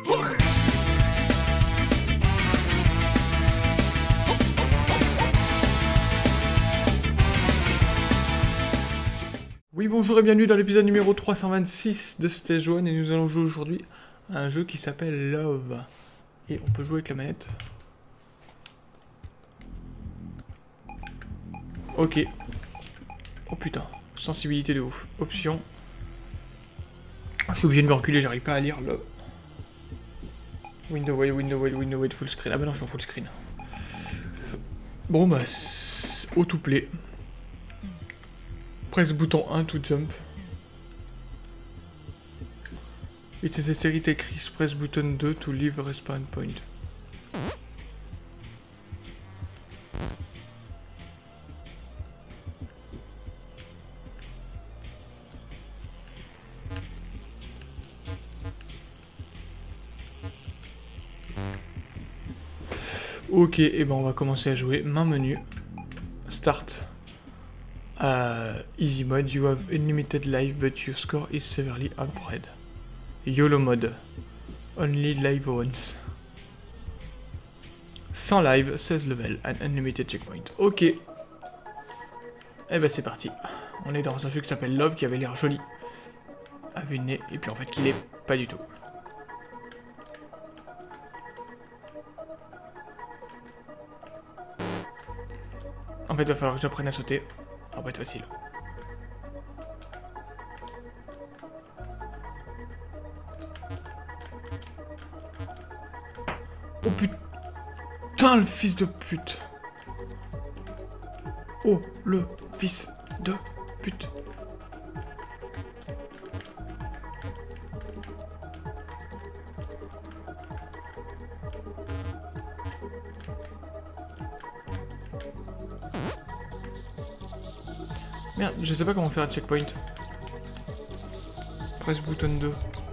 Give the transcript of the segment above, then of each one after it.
Oui, bonjour et bienvenue dans l'épisode numéro 326 de Stage 1 et nous allons jouer aujourd'hui à un jeu qui s'appelle Love. Et on peut jouer avec la manette. Ok. Oh putain, sensibilité de ouf. Option. Je suis obligé de me reculer, j'arrive pas à lire Love. Window wide, full screen. Ah bah non, je suis en full screen. Bon bah, autoplay. Presse bouton 1 to jump. It is necessary to increase press button 2 to leave a respawn point. Ok, et ben on va commencer à jouer. Main menu. Start. Easy mode, you have unlimited life but your score is severely hampered. YOLO mode. Only live once. Sans live, 16 level, and unlimited checkpoint. Ok. Et ben c'est parti. On est dans un jeu qui s'appelle Love, qui avait l'air joli. À vue de nez, et puis en fait qu'il est pas du tout. En fait, il va falloir que j'apprenne à sauter. Ça va être facile. Oh putain, le fils de pute. Oh, le fils de pute. Merde, je sais pas comment faire un checkpoint. Press button 2.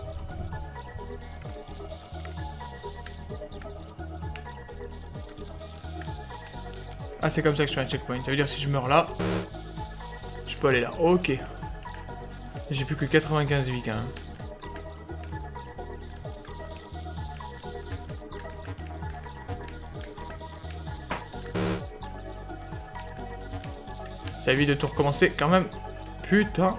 Ah, c'est comme ça que je fais un checkpoint. Ça veut dire si je meurs là, je peux aller là. Ok. J'ai plus que 95 vies quand même. Ça évite de tout recommencer quand même. Putain.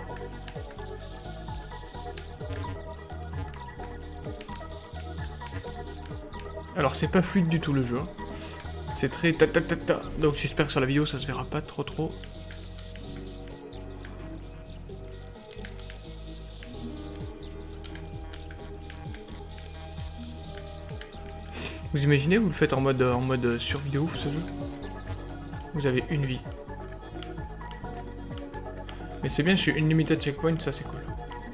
Alors c'est pas fluide du tout le jeu. C'est très ta ta ta ta. Donc j'espère que sur la vidéo ça se verra pas trop. Vous imaginez, vous le faites en mode survie de ouf ce jeu. Vous avez une vie. Mais c'est bien, je suis unlimited checkpoint, ça c'est cool.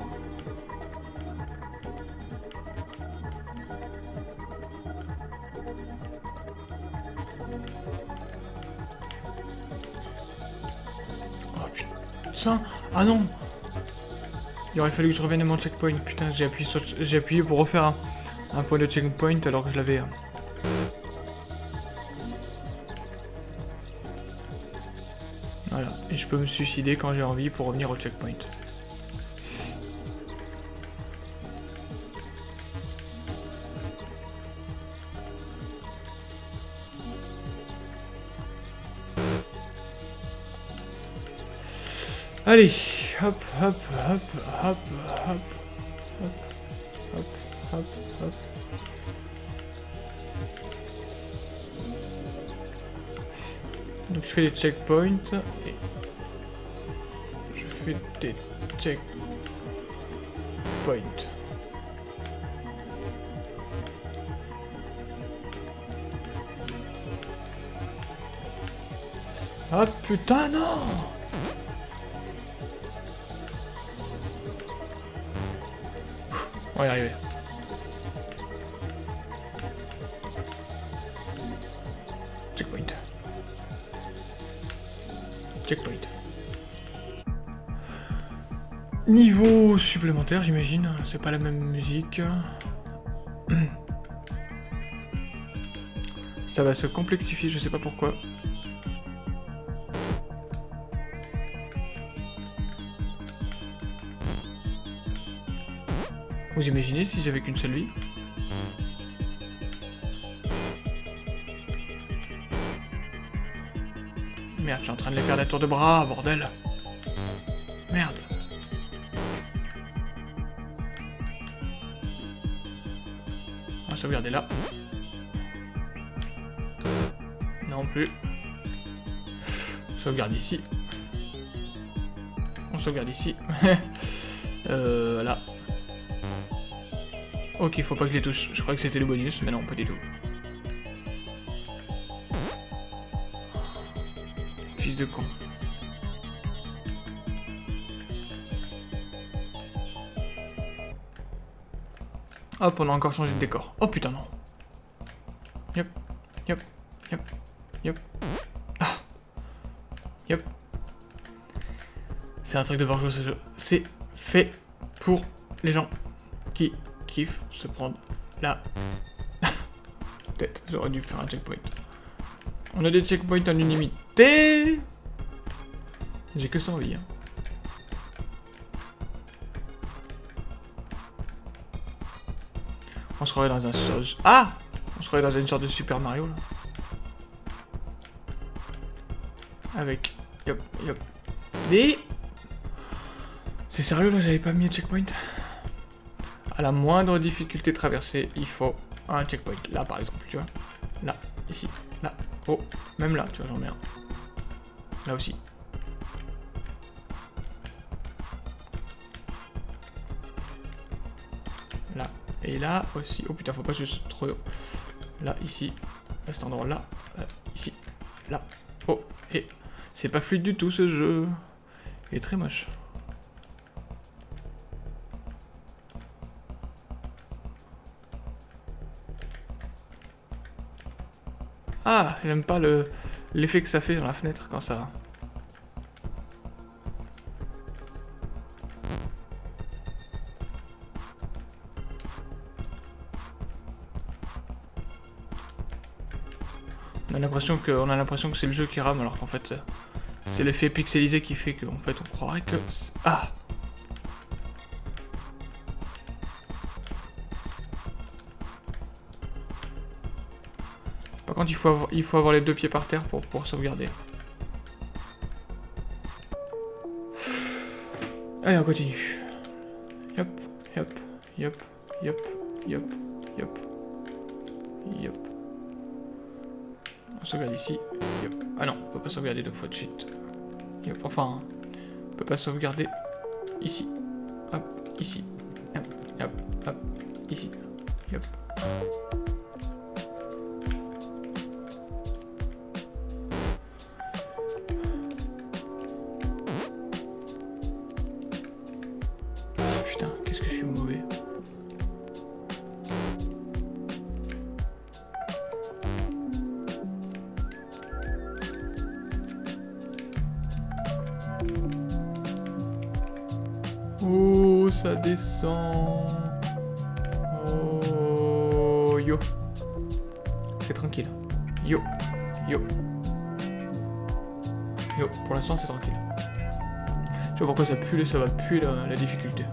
Oh putain, ah non. Il aurait fallu que je revienne à mon checkpoint, putain, j'ai appuyé pour refaire un point de checkpoint alors que je l'avais... Voilà, et je peux me suicider quand j'ai envie pour revenir au checkpoint. Allez, hop, hop, hop, hop, hop, hop, hop, hop, hop. Donc je fais les checkpoints et je fais des checkpoints. Ah putain non! On va y arriver. Checkpoint. Checkpoint. Niveau supplémentaire, j'imagine. C'est pas la même musique. Ça va se complexifier, je sais pas pourquoi. Vous imaginez si j'avais qu'une seule vie? Merde, je suis en train de les perdre à tour de bras, bordel. Merde. On va sauvegarder là. Non plus. On sauvegarde ici. On sauvegarde ici. Là. Ok, faut pas que je les touche. Je crois que c'était le bonus, mais non, pas du tout. Fils de con. Hop, on a encore changé de décor. Oh putain, non. Yep, yep, yep, yep. Ah. Yep. C'est un truc de voir jouer ce jeu. C'est fait pour les gens qui kiffent se prendre la tête. J'aurais dû faire un checkpoint. On a des checkpoints en unanimité. J'ai que 100 vies. Hein. On se croirait dans un... Ah! On se croirait dans une sorte de Super Mario, là. Avec... Yop, yop. Des... C'est sérieux, là, j'avais pas mis un checkpoint? À la moindre difficulté traversée, il faut un checkpoint. Là, par exemple, tu vois. Là, ici, là. Oh, même là, tu vois, j'en mets un. Là aussi. Là. Et là aussi. Oh putain, faut pas juste trop... Là, ici. À cet endroit-là. Ici. Là. Oh. Et c'est pas fluide du tout, ce jeu. Il est très moche. Ah, j'aime pas l'effet que ça fait dans la fenêtre quand ça... On a l'impression que c'est le jeu qui rame alors qu'en fait c'est l'effet pixelisé qui fait qu'en fait on croirait que... Ah! Par contre il faut avoir les deux pieds par terre pour pouvoir sauvegarder. Allez, on continue. Yop, yop, yop, yop, yop, yop, yop. On sauvegarde ici. Yop. Ah non, on peut pas sauvegarder deux fois de suite. Yop. Enfin, on peut pas sauvegarder ici. Hop, ici. Hop, hop, hop, ici. Yop. Putain, qu'est-ce que je suis mauvais. Oh, ça descend. Oh, yo. C'est tranquille. Yo, yo. Yo, pour l'instant c'est tranquille. Je vois pourquoi ça pue, ça va puer la difficulté.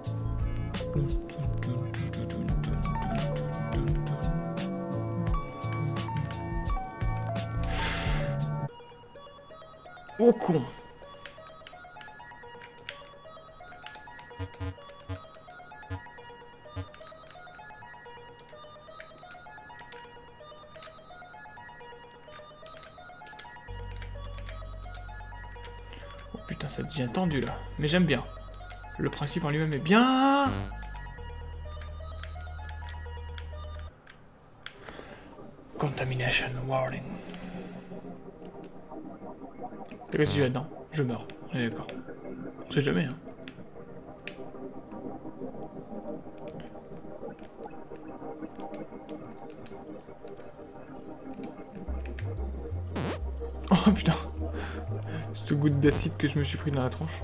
Oh con. Oh putain, ça devient tendu là. Mais j'aime bien. Le principe en lui-même est bien. Contamination warning. Qu'est-ce que je suis là-dedans? Je meurs. On est d'accord. On sait jamais, hein. Oh putain. Cette goutte d'acide que je me suis pris dans la tronche.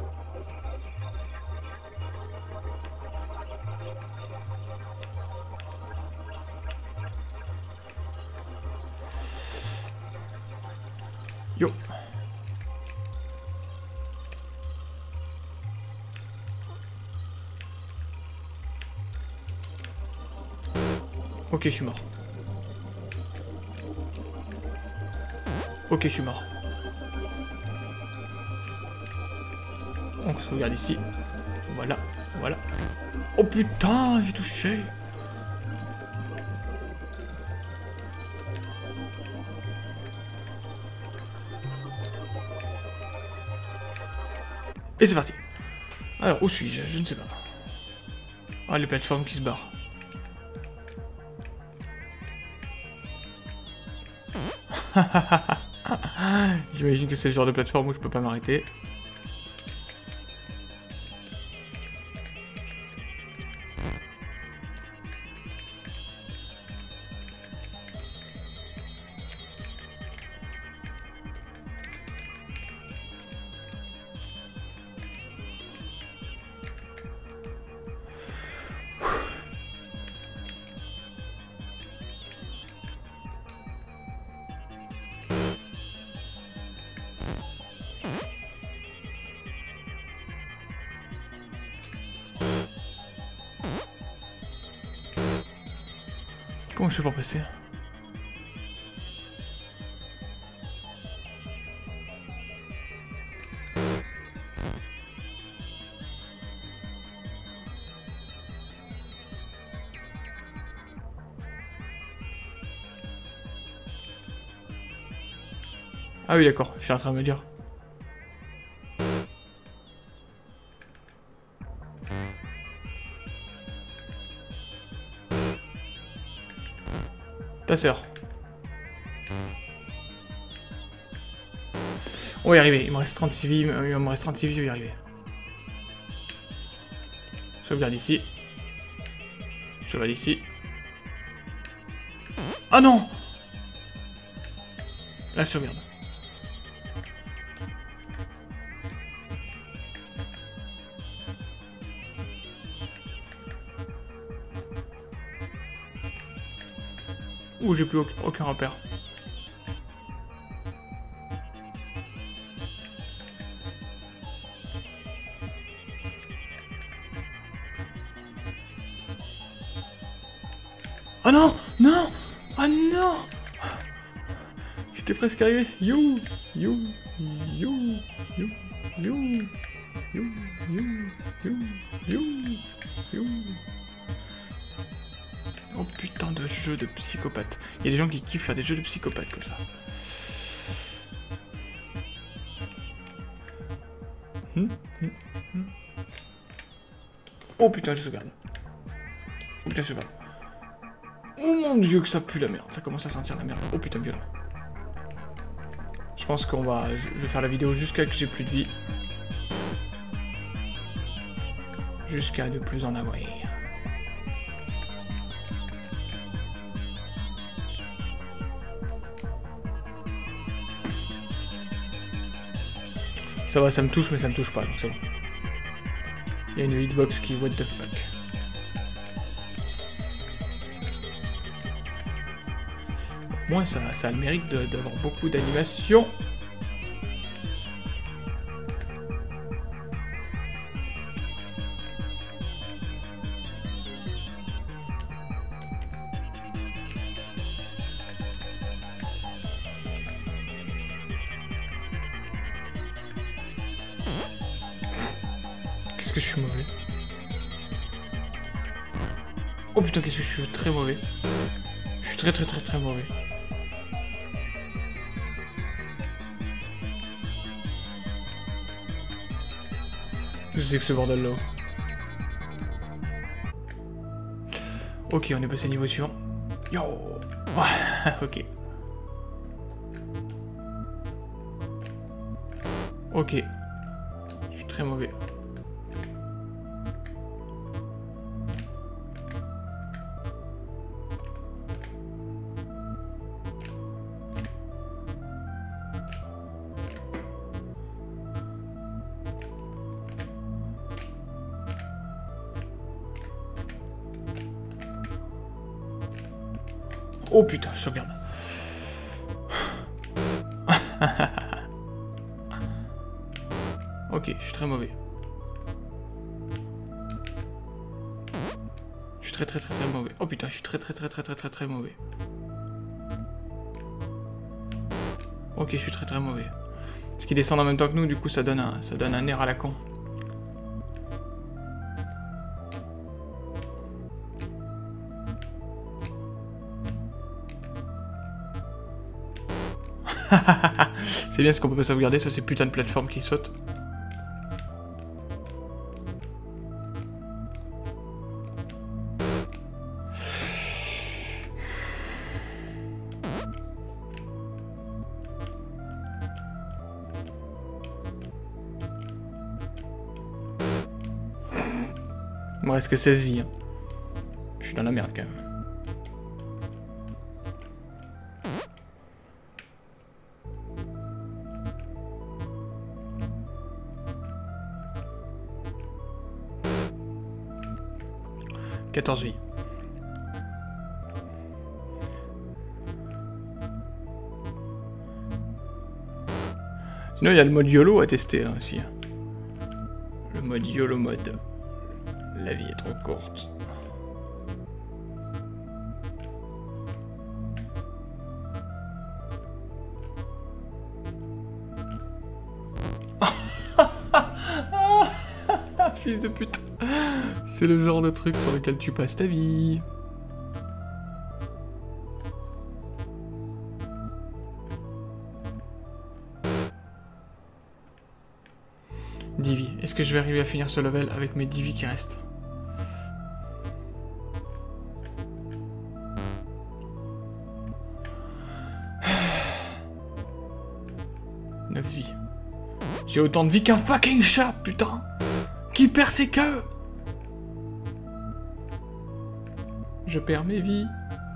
Yo. Ok, je suis mort. Ok, je suis mort. On sauvegarde ici. Voilà, voilà. Oh putain, j'ai touché. Et c'est parti. Alors, où suis-je? Je ne sais pas. Ah, les plateformes qui se barrent. J'imagine que c'est le genre de plateforme où je peux pas m'arrêter. Comment je fais pour passer? Ah oui d'accord, je suis en train de me dire. Ta sœur. On va y arriver, il me reste 36 vies, je vais y arriver. Sauvegarde ici. Sauvegarde ici. Ah non! Là je sauvegarde. Ouh, j'ai plus aucun repère. Oh non! Non! Oh non! J'étais presque arrivé. You! You! You! You! You! You! You! You! You! You! Oh putain de jeu de psychopathe. Il y a des gens qui kiffent faire des jeux de psychopathe comme ça. Oh putain, je sauvegarde. Oh putain, je sauvegarde. Oh mon dieu que ça pue la merde. Ça commence à sentir la merde. Oh putain, violent. Je pense qu'on va... Je vais faire la vidéo jusqu'à que j'ai plus de vie. Jusqu'à ne plus en avoir. Ça va, ça me touche, mais ça me touche pas, donc c'est bon. Il y a une hitbox qui... What the fuck. Au moins, ça a le mérite d'avoir beaucoup d'animation. Qu'est-ce que je suis mauvais? Oh putain, qu'est-ce que je suis très mauvais. Je suis très mauvais. Qu'est-ce que c'est que ce bordel là? Ok, on est passé au niveau suivant. Yo. Ok. Ok. Je suis très mauvais. Oh putain, je sauvegarde. Ok, je suis très mauvais. Je suis très mauvais. Oh putain, je suis très mauvais. Ok, je suis très mauvais. Parce qu'ils descendent en même temps que nous, du coup ça donne un air à la con. C'est bien ce qu'on peut pas sauvegarder, ça c'est putain de plateforme qui saute. Il me reste que 16 vies. Hein. Je suis dans la merde quand même. « 14 vies. Sinon, il y a le mode YOLO à tester hein, aussi. Le mode YOLO mode. La vie est trop courte. Fils de pute. C'est le genre de truc sur lequel tu passes ta vie. Divi. Est-ce que je vais arriver à finir ce level avec mes 10 vies qui restent? « 9 vies. J'ai autant de vies qu'un fucking chat, putain! Qui perd ses queues? Je perds mes vies.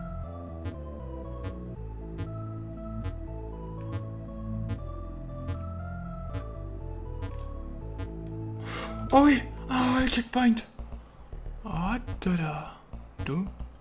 Oh oui! Ah ouais, le checkpoint! Ah, tada! D'où?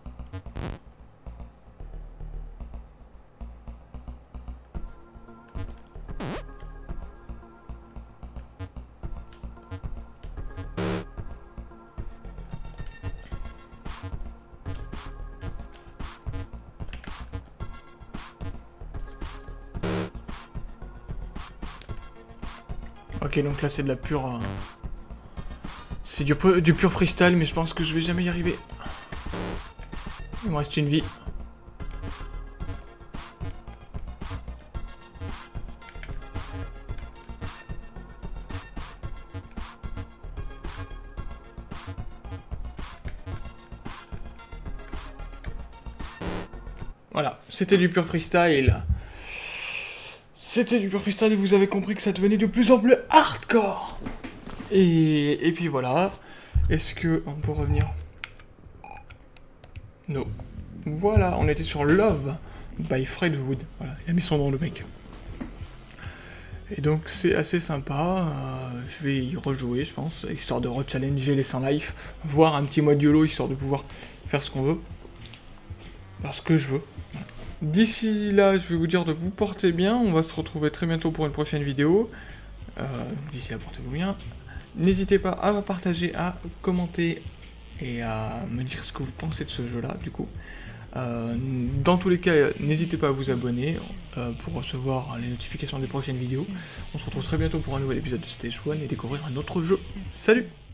Ok, donc là c'est de la pure... C'est du pur freestyle, mais je pense que je vais jamais y arriver. Il me reste une vie. Voilà, c'était du pur freestyle. C'était du pur freestyle et vous avez compris que ça devenait de plus en plus hardcore. Et puis voilà. Est-ce que on peut revenir? Non. Voilà, on était sur Love by Fred Wood. Voilà, il a mis son nom le mec. Et donc c'est assez sympa. Je vais y rejouer, je pense, histoire de rechallenger les 100 life, voir un petit mode YOLO histoire de pouvoir faire ce qu'on veut. Parce que je veux. Voilà. D'ici là, je vais vous dire de vous porter bien. On va se retrouver très bientôt pour une prochaine vidéo. D'ici là, portez-vous bien. N'hésitez pas à partager, à commenter et à me dire ce que vous pensez de ce jeu-là, du coup. Dans tous les cas, n'hésitez pas à vous abonner pour recevoir les notifications des prochaines vidéos. On se retrouve très bientôt pour un nouvel épisode de Stage 1 et découvrir un autre jeu. Salut!